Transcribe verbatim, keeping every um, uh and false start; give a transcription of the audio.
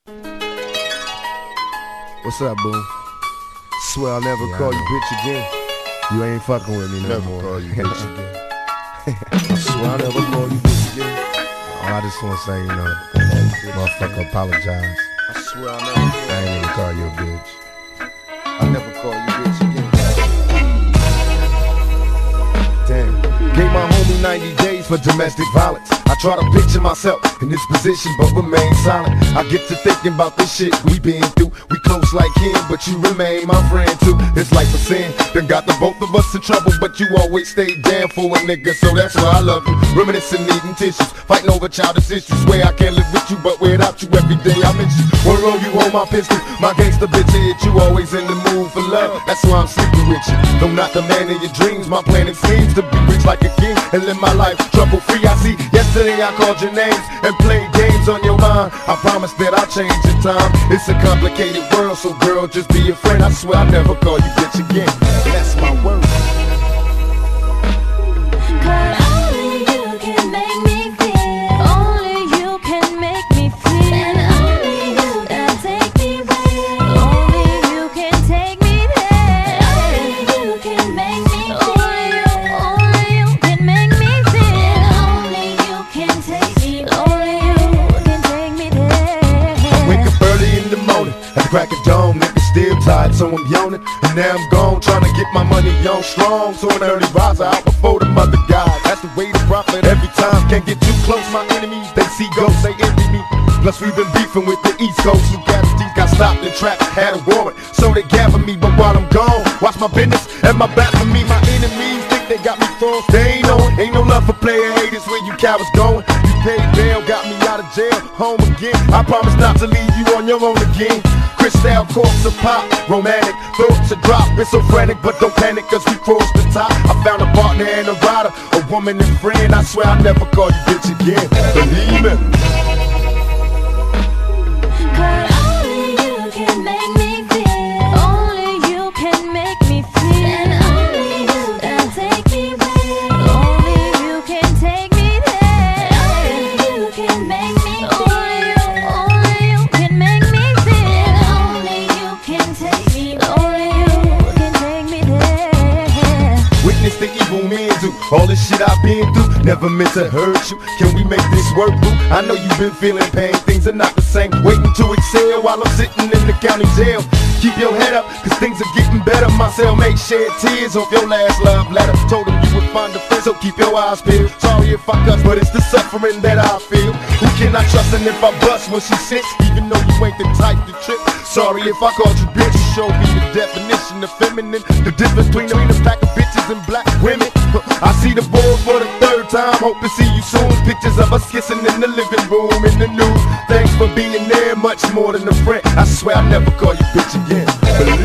What's up, boo? Swear I'll never Yeah, call you bitch again. You ain't fucking with me no Never more. call you bitch again. I swear I'll never call you bitch again. Oh, I just want to say, you know, motherfucker, apologize. I swear I'll never call I ain't even call you a bitch. I'll never call you bitch again. Damn. Gave my homie ninety days for domestic violence. I try to picture myself in this position, but remain silent. I get to thinking about this shit we been through. We close like him, but you remain my friend too. This life of sin done got the both of us in trouble, but you always stay down for a nigga, so that's why I love you. Reminiscing, needing tissues, fighting over childish issues. Swear I can't live with you, but without you every day I miss you. Word on you, hold my pistol, my gangster bitch hit you. Always in the mood for love, that's why I'm sleeping with you. Though not the man of your dreams, my planet seems to be rich like a king and live my life trouble free. I see yesterday I called your names and played games on your mind. I promise that I'll change in time. It's a complicated world, so girl, just be a friend. I swear I'll never call you bitch again. That's my word. Crack of dawn, nigga still tired, so I'm yawning. And now I'm gone, trying to get my money on strong. So an early riser out before the mother guys. That's the way to profit every time. Can't get too close, my enemies, they see ghosts, they envy me. Plus we've been beefing with the East Coast. New casualties got stopped and trapped, had a warrant, so they gather me. But while I'm gone, watch my business and my back for me. My enemies think they got me froze, they ain't on. Ain't no love for player haters where you cowards going. You paid bail, got me out of jail, home again. I promise not to leave you on your own again. Crystal corpse of pop, romantic, throats a drop. It's so frantic, but don't panic, cause we crossed the top. I found a partner and a rider, a woman and friend. I swear I'll never call you bitch again. Believe me. The evil men do all this shit I've been through, never meant to hurt you. Can we make this work, boo? I know you've been feeling pain, things are not the same. Waiting to excel while I'm sitting in the county jail. Keep your head up, cause things are getting better. My cellmate shed tears off your last love letter. Told him you would find a friend, so keep your eyes peeled. Sorry if I cuss, but it's the suffering that I feel. Who can I trust, and if I bust when she sits, even though you ain't the type to trip. Sorry if I called you bitch, you showed me the definition of feminine. The difference between a pack of bitches and black women. I see the board for the third time, hope to see you soon. Pictures of us kissing in the living room, in the news. Thanks for being there, much more than a friend. I swear I'll never call you bitch again.